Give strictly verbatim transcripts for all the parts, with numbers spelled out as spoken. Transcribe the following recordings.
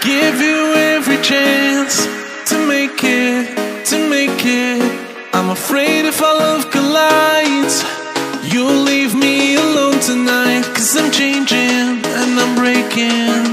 give you every chance to make it, to make it. I'm afraid if our love collides, you'll leave me alone tonight. Cause I'm changing and I'm breaking.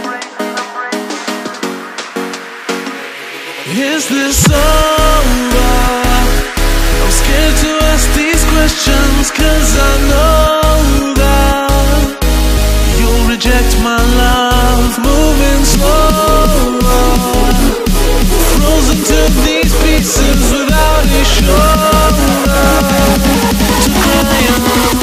Is this over? I'm scared to ask these questions, cause I know that you'll reject my love. Moving slower, frozen to these pieces without a shoulder to cry on.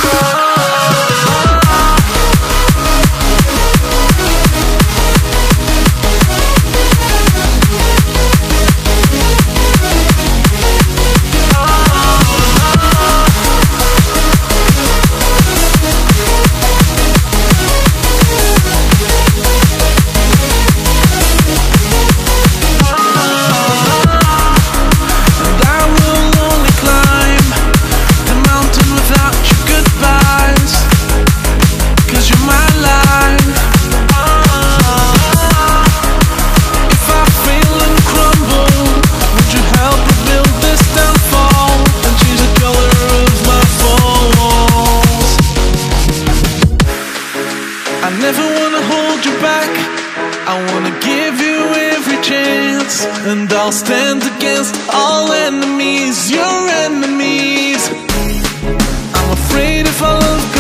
I never wanna hold you back. I wanna give you every chance, and I'll stand against all enemies, your enemies. I'm afraid if I love